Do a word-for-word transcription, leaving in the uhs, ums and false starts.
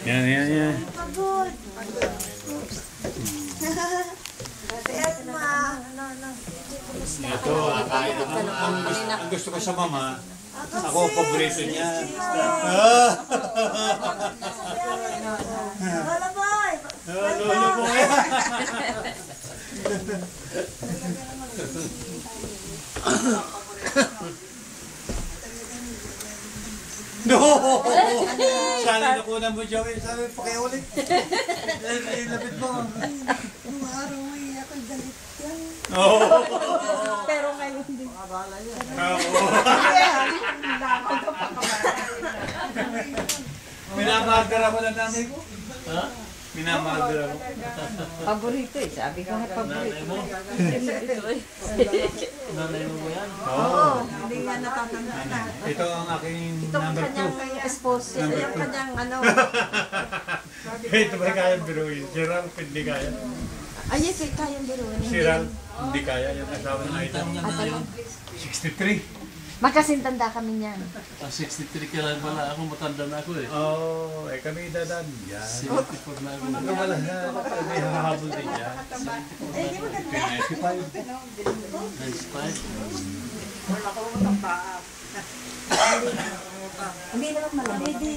Yan, yan, yan. Pagod. Si Edma. Ito, ah, kahit ang, ang, gusto, ang gusto ko sa mama, ako ang paborito niya. Ah! Lola boy. Lolo po kaya. No! Sana nakunan mo, Joey. Sabi, pakiulit. Ay, lapit mo. Yung araw ay ako galit yan. Oo. Pero ngayon hindi. Makabala yan. Minamagal ako ng nanay ko. Ha? Minamagal ako. Paborito eh. Sabi ko nga paborito. Nanay mo? Nanay mo yan? Oo. Hindi nga natatanda na. Ito ang aking Itong number two. kanyang esposo. Yung kanyang ano. Ito ba kaya biruin? Si Ralph hindi kaya. Ay, yes, eh, kayang biruin. Si Ralph hindi kaya. Yung asawa ng Aida. At ano? sixty-three. Magkasintanda kami niyan. Ah, sixty-three kailan pala ako, matanda na ako eh. Oo, oh, eh kami dadan. Yan. seventy-four na ako. Ano wala na, may hahabol din yan. Eh, di maganda. ninety-five. ninety-five. Hindi naman malaki.